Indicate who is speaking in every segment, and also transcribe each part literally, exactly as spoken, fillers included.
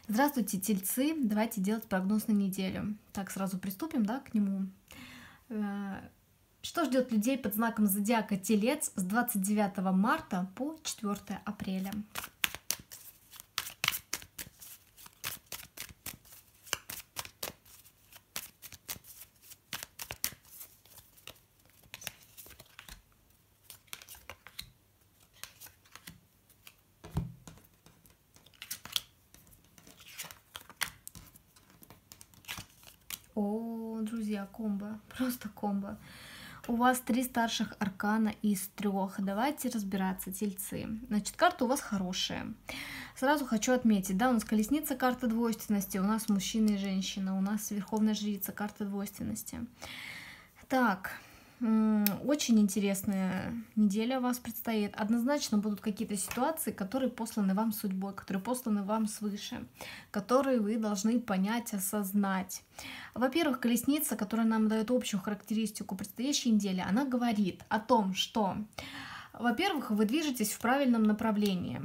Speaker 1: Здравствуйте, тельцы! Давайте делать прогноз на неделю. Так, сразу приступим, да, к нему. Э, Что ждет людей под знаком зодиака Телец с двадцать девятого марта по четвёртое апреля? О, друзья, комбо, просто комбо. У вас три старших аркана из трех. Давайте разбираться, тельцы. Значит, карта у вас хорошая. Сразу хочу отметить, да, у нас колесница, карта двойственности, у нас мужчина и женщина, у нас верховная жрица, карта двойственности. Так, очень интересная неделя у вас предстоит. Однозначно будут какие-то ситуации, которые посланы вам судьбой, которые посланы вам свыше, которые вы должны понять, осознать. Во-первых, колесница, которая нам дает общую характеристику предстоящей недели, она говорит о том, что, во-первых, вы движетесь в правильном направлении.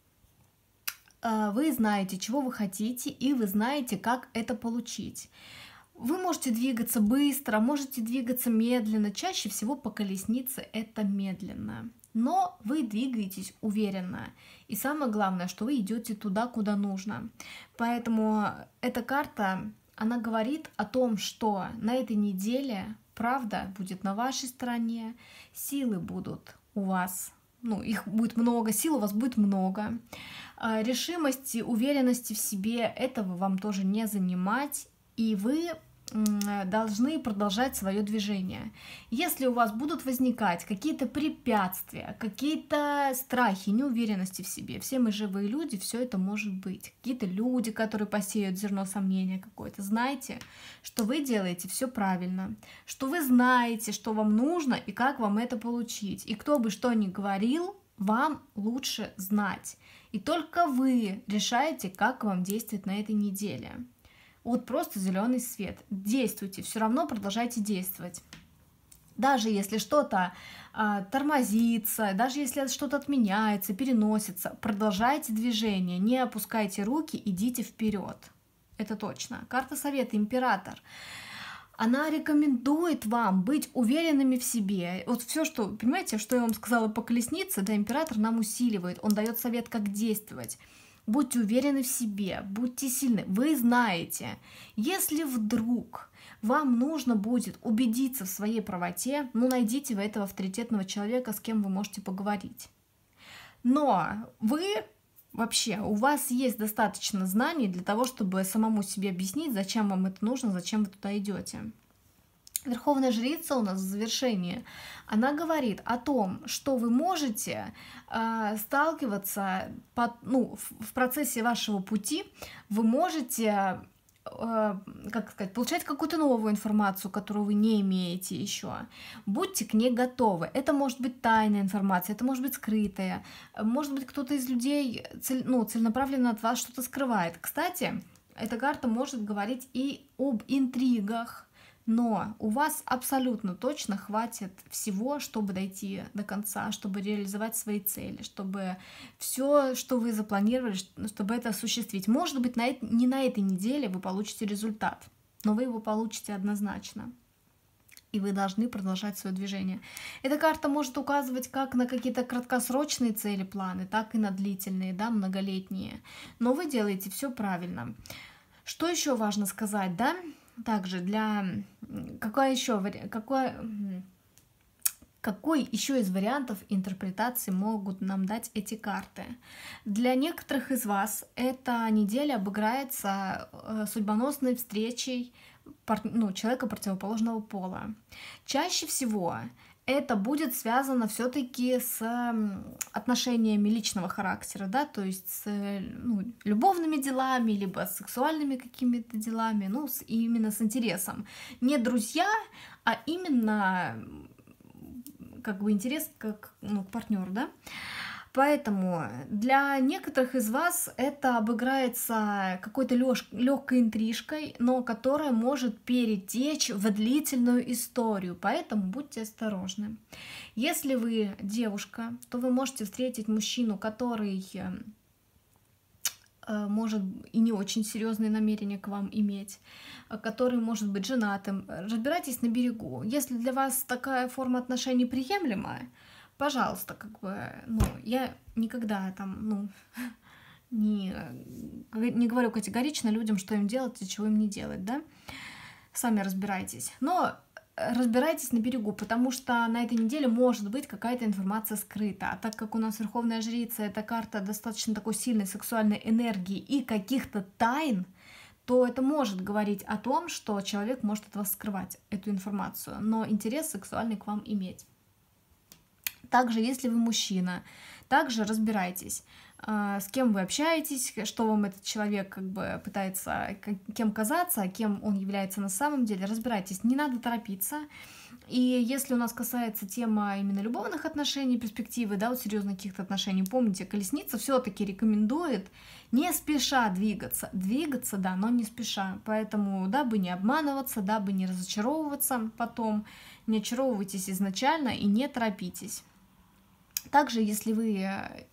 Speaker 1: Вы знаете, чего вы хотите, и вы знаете, как это получить. Вы можете двигаться быстро, можете двигаться медленно. Чаще всего по колеснице это медленно. Но вы двигаетесь уверенно. И самое главное, что вы идете туда, куда нужно. Поэтому эта карта, она говорит о том, что на этой неделе правда будет на вашей стороне, силы будут у вас. Ну, их будет много, сил у вас будет много. Решимости, уверенности в себе, этого вам тоже не занимать. И вы должны продолжать свое движение. Если у вас будут возникать какие-то препятствия, какие-то страхи, неуверенности в себе, все мы живые люди, все это может быть. Какие-то люди, которые посеют зерно сомнения какое-то. Знайте, что вы делаете все правильно, что вы знаете, что вам нужно и как вам это получить. И кто бы что ни говорил, вам лучше знать. И только вы решаете, как вам действовать на этой неделе. Вот просто зеленый свет. Действуйте, все равно продолжайте действовать. Даже если что-то э, тормозится, даже если что-то отменяется, переносится, продолжайте движение, не опускайте руки, идите вперед. Это точно. Карта совета император. Она рекомендует вам быть уверенными в себе. Вот все, что, понимаете, что я вам сказала по колеснице, да, император нам усиливает, он дает совет, как действовать. Будьте уверены в себе, будьте сильны. Вы знаете, если вдруг вам нужно будет убедиться в своей правоте, ну, найдите вы этого авторитетного человека, с кем вы можете поговорить. Но вы вообще, у вас есть достаточно знаний для того, чтобы самому себе объяснить, зачем вам это нужно, зачем вы туда идете. Верховная жрица у нас в завершении, она говорит о том, что вы можете э, сталкиваться под, ну, в, в процессе вашего пути, вы можете, э, как сказать, получать какую-то новую информацию, которую вы не имеете еще. Будьте к ней готовы. Это может быть тайная информация, это может быть скрытая, может быть кто-то из людей цель, ну, целенаправленно от вас что-то скрывает. Кстати, эта карта может говорить и об интригах. Но у вас абсолютно точно хватит всего, чтобы дойти до конца, чтобы реализовать свои цели, чтобы все, что вы запланировали, чтобы это осуществить. Может быть, на это, не на этой неделе вы получите результат, но вы его получите однозначно. И вы должны продолжать свое движение. Эта карта может указывать как на какие-то краткосрочные цели, планы, так и на длительные, да, многолетние. Но вы делаете все правильно. Что еще важно сказать, да? Также для какой еще какой, какой еще из вариантов интерпретации могут нам дать эти карты? Для некоторых из вас эта неделя обыграется судьбоносной встречей ну, человека противоположного пола. Чаще всего это будет связано все-таки с отношениями личного характера, да, то есть с ну, любовными делами, либо с сексуальными какими-то делами, ну, с, именно с интересом. Не друзья, а именно как бы интерес как ну, к партнеру, да. Поэтому для некоторых из вас это обыграется какой-то легкой интрижкой, но которая может перетечь в длительную историю, поэтому будьте осторожны. Если вы девушка, то вы можете встретить мужчину, который э, может и не очень серьезные намерения к вам иметь, э, который может быть женатым. Разбирайтесь на берегу. Если для вас такая форма отношений приемлемая, пожалуйста, как бы, ну, я никогда там, ну, не, не говорю категорично людям, что им делать и чего им не делать, да, сами разбирайтесь. Но разбирайтесь на берегу, потому что на этой неделе может быть какая-то информация скрыта. А так как у нас Верховная Жрица — это карта достаточно такой сильной сексуальной энергии и каких-то тайн, то это может говорить о том, что человек может от вас скрывать эту информацию, но интерес сексуальный к вам иметь. Также, если вы мужчина, также разбирайтесь, с кем вы общаетесь, что вам этот человек как бы пытается кем казаться, а кем он является на самом деле. Разбирайтесь, не надо торопиться. И если у нас касается тема именно любовных отношений, перспективы, да, вот серьезных каких-то отношений, помните, колесница все-таки рекомендует не спеша двигаться. Двигаться, да, но не спеша. Поэтому, дабы не обманываться, дабы не разочаровываться потом, не очаровывайтесь изначально и не торопитесь. Также, если вы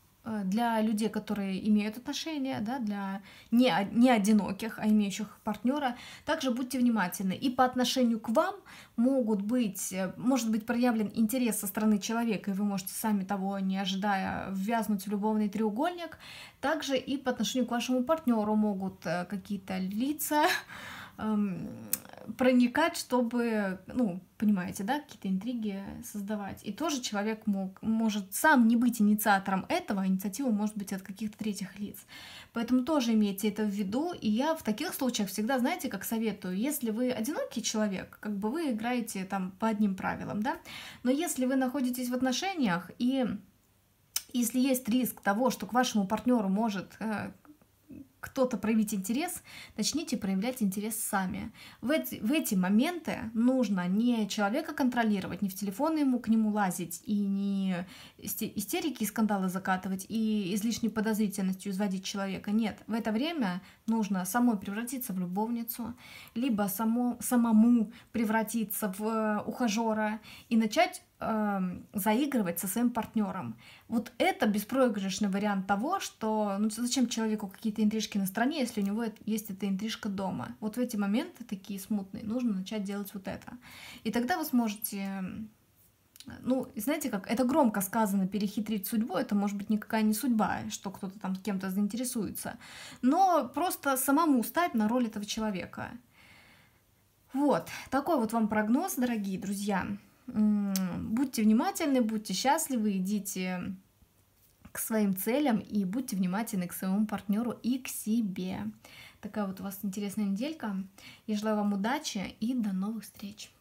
Speaker 1: для людей, которые имеют отношения, да, для не, не одиноких, а имеющих партнера, также будьте внимательны. И по отношению к вам могут быть, может быть проявлен интерес со стороны человека, и вы можете, сами того не ожидая, ввязнуть в любовный треугольник. Также и по отношению к вашему партнеру могут какие-то лица эм, проникать, чтобы, ну, понимаете, да, какие-то интриги создавать. И тоже человек мог, может сам не быть инициатором этого, а инициатива может быть от каких-то третьих лиц. Поэтому тоже имейте это в виду. И я в таких случаях всегда, знаете, как советую, если вы одинокий человек, как бы вы играете там по одним правилам, да, но если вы находитесь в отношениях, и если есть риск того, что к вашему партнеру может кто-то проявить интерес, начните проявлять интерес сами. В эти, в эти моменты нужно не человека контролировать, не в телефон ему к нему лазить, и не истерики и скандалы закатывать, и излишней подозрительностью изводить человека. Нет, в это время нужно самой превратиться в любовницу, либо само, самому превратиться в ухажера и начать заигрывать со своим партнером. Вот это беспроигрышный вариант того, что ну, зачем человеку какие-то интрижки на стороне, если у него есть эта интрижка дома. Вот в эти моменты такие смутные нужно начать делать вот это. И тогда вы сможете, ну, знаете как, это громко сказано, перехитрить судьбу, это может быть никакая не судьба, что кто-то там с кем-то заинтересуется, но просто самому стать на роль этого человека. Вот, такой вот вам прогноз, дорогие друзья. Будьте внимательны, будьте счастливы, идите к своим целям и будьте внимательны к своему партнеру и к себе. Такая вот у вас интересная неделька. Я желаю вам удачи и до новых встреч.